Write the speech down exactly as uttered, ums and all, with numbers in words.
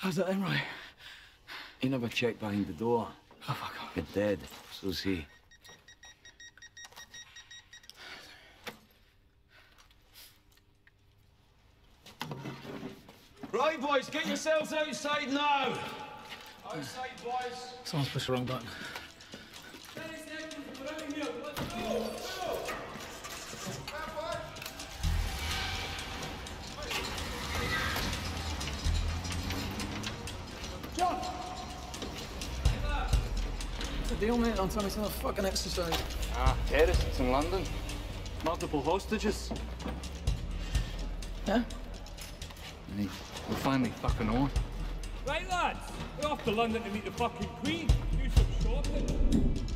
How's that then, right? He never checked behind the door. Oh, fuck off. You're dead. So's he. Right, boys, get yourselves outside now. Outside, boys. Someone's pushed the wrong button. John! What's the deal, mate? Don't tell me it's not a fucking exercise. Ah, terrorists in London. Multiple hostages. Yeah? Hey, we're finally fucking on. Right, lads, we're off to London to meet the fucking Queen. Do some shopping.